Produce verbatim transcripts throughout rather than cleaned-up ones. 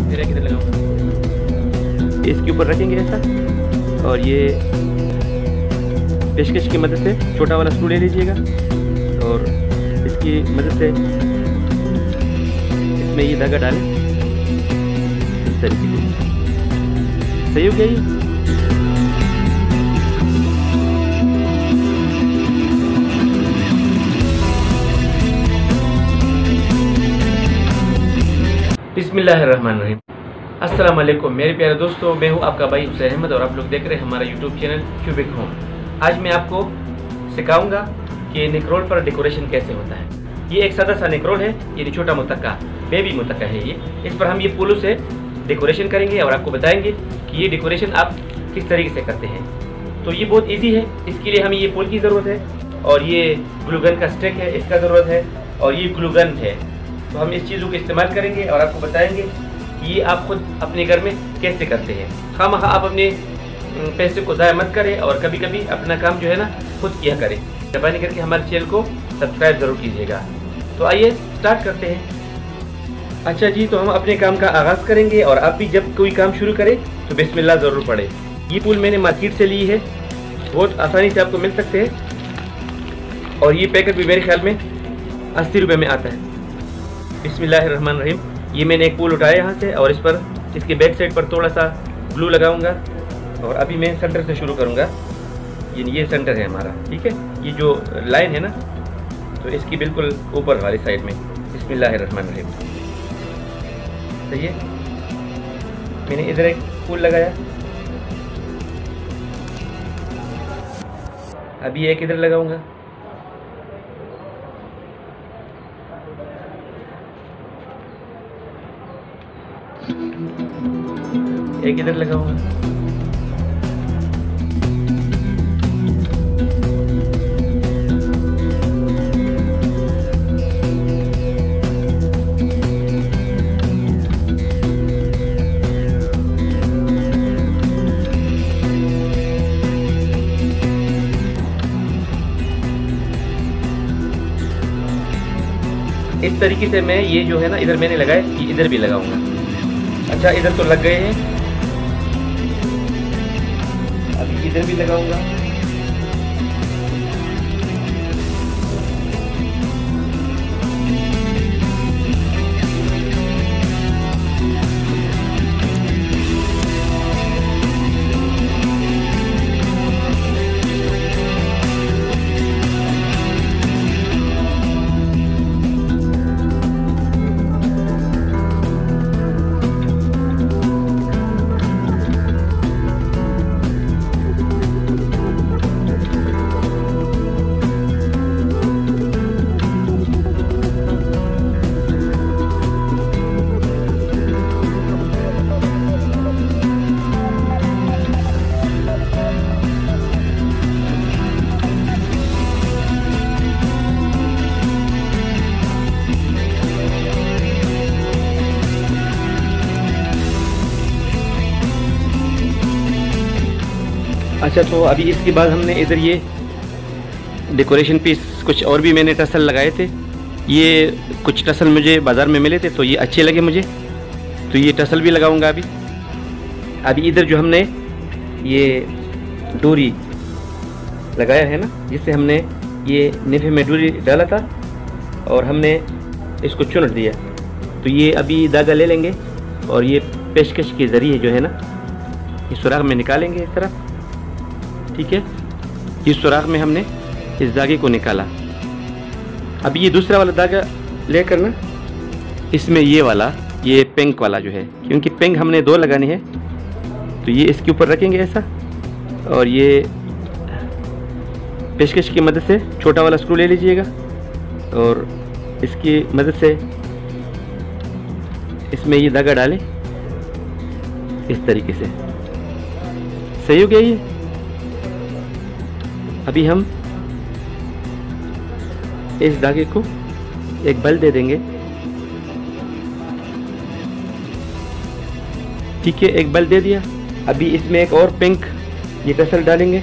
फिर एक इधर लगाऊंगा, इसके ऊपर रखेंगे ऐसा, और ये पेशकश की मदद से छोटा वाला स्क्रू ले लीजिएगा और इसकी मदद से इसमें ये धागा डालें इस तरीके से। सही हो गया ये। बिस्मिल्लाहिर्रहमानिर्रहीम। अस्सलाम वालेकुम मेरे प्यारे दोस्तों, मैं हूं आपका भाई हुसैन अहमद और आप लोग देख रहे हैं हमारा यूट्यूब चैनल क्यूबिक होम। आज मैं आपको सिखाऊंगा कि निक्रोल पर डेकोरेशन कैसे होता है। ये एक सादा सा निक्रोल है, ये छोटा मुतक्का, बेबी मुतक्का है ये। इस पर हम ये फूलों से डेकोरेशन करेंगे और आपको बताएंगे कि ये डेकोरेशन आप किस तरीके से करते हैं। तो ये बहुत ईजी है। इसके लिए हमें ये फूल की ज़रूरत है और ये ग्लूगन का स्टिक है, इसका ज़रूरत है, और ये ग्लूगन है। तो हम इस चीज़ों को इस्तेमाल करेंगे और आपको बताएंगे कि ये आप खुद अपने घर में कैसे करते हैं। खामखा आप अपने पैसे को ज़ाया मत करें और कभी कभी अपना काम जो है ना खुद किया करें। मेहरबानी करके हमारे चैनल को सब्सक्राइब ज़रूर कीजिएगा। तो आइए स्टार्ट करते हैं। अच्छा जी, तो हम अपने काम का आगाज़ करेंगे और आप भी जब कोई काम शुरू करें तो बिस्मिल्लाह ज़रूर पढ़े। ये फूल मैंने मार्केट से ली है, बहुत आसानी से आपको मिल सकते हैं और ये पैकेट भी मेरे ख्याल में अस्सी रुपये में आता है। बिस्मिल्लाहिर्रहमानिर्रहीम। ये मैंने एक फूल उठाया यहाँ से और इस पर इसके बैक साइड पर थोड़ा सा ग्लू लगाऊंगा और अभी मैं सेंटर से शुरू करूँगा। ये ये सेंटर है हमारा, ठीक है। ये जो लाइन है ना, तो इसकी बिल्कुल ऊपर वाली साइड में। बिस्मिल्लाहिर्रहमानिर्रहीम। सही है। मैंने इधर एक फूल लगाया, अभी एक इधर लगाऊंगा, एक इधर लगाऊंगा, इस तरीके से मैं ये जो है ना इधर मैंने लगाए, ये इधर भी लगाऊंगा। अच्छा, इधर तो लग गए हैं, अभी इधर भी लगाऊंगा। अच्छा, तो अभी इसके बाद हमने इधर ये डेकोरेशन पीस कुछ और भी मैंने टसल लगाए थे। ये कुछ टसल मुझे बाज़ार में मिले थे तो ये अच्छे लगे मुझे, तो ये टसल भी लगाऊंगा। अभी अभी इधर जो हमने ये डोरी लगाया है ना, जिससे हमने ये नेफे में डोरी डाला था और हमने इसको चुन दिया, तो ये अभी धागा ले लेंगे और ये पेशकश के ज़रिए जो है ना ये सुराख में निकालेंगे इस तरह, ठीक है। इस सुराख में हमने इस धागे को निकाला। अब ये दूसरा वाला धागा लेकर ना इसमें ये वाला ये पिंक वाला जो है, क्योंकि पिंक हमने दो लगानी है, तो ये इसके ऊपर रखेंगे ऐसा, और ये पेशकश की मदद से छोटा वाला स्क्रू ले लीजिएगा और इसकी मदद से इसमें ये धागा डालें इस तरीके से। सही हो गया ये। अभी हम इस धागे को एक बल दे देंगे, ठीक है, एक बल दे दिया। अभी इसमें एक और पिंक ये टसल डालेंगे,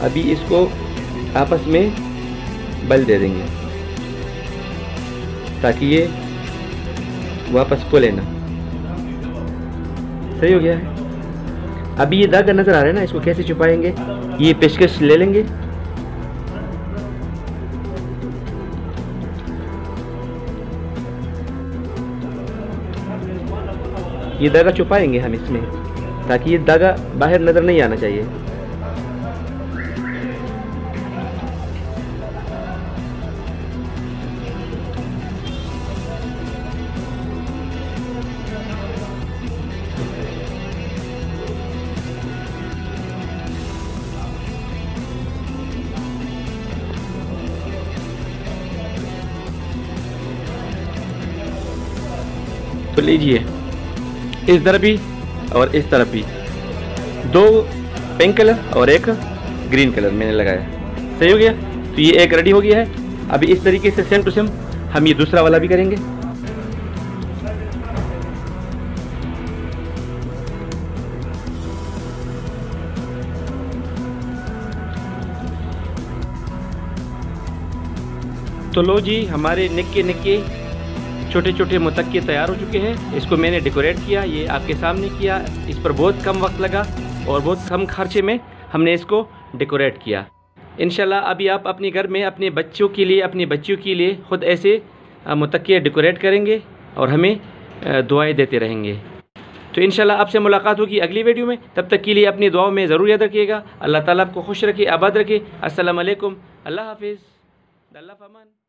अभी इसको आपस में बल दे देंगे ताकि ये वापस को लेना। सही हो गया है। अभी ये धागा नज़र आ रहा है ना, इसको कैसे छुपाएंगे, ये पेचकश ले लेंगे, ये धागा छुपाएंगे हम इसमें ताकि ये धागा बाहर नज़र नहीं आना चाहिए। तो लीजिए, इस तरफ भी और इस तरफ भी दो पिंक कलर और एक ग्रीन कलर मैंने लगाया। सही हो गया। तो ये एक रेडी हो गया है। अभी इस तरीके से सेम टू सेम हम ये दूसरा वाला भी करेंगे। तो लो जी, हमारे निक्के निक्के छोटे छोटे मुतक्के तैयार हो चुके हैं। इसको मैंने डेकोरेट किया, ये आपके सामने किया। इस पर बहुत कम वक्त लगा और बहुत कम खर्चे में हमने इसको डेकोरेट किया। इंशाल्लाह अभी आप अपने घर में अपने बच्चों के लिए, अपनी बच्चियों के लिए ख़ुद ऐसे मुतक्के डेकोरेट करेंगे और हमें दुआएं देते रहेंगे। तो इंशाल्लाह आपसे मुलाकात होगी अगली वीडियो में। तब तक के लिए अपनी दुआओं में ज़रूर याद रखिएगा। अल्लाह ताला आपको खुश रखे, आबाद रखे। अस्सलाम वालेकुम, अल्लाह हाफिज़, अल्लाह फमान।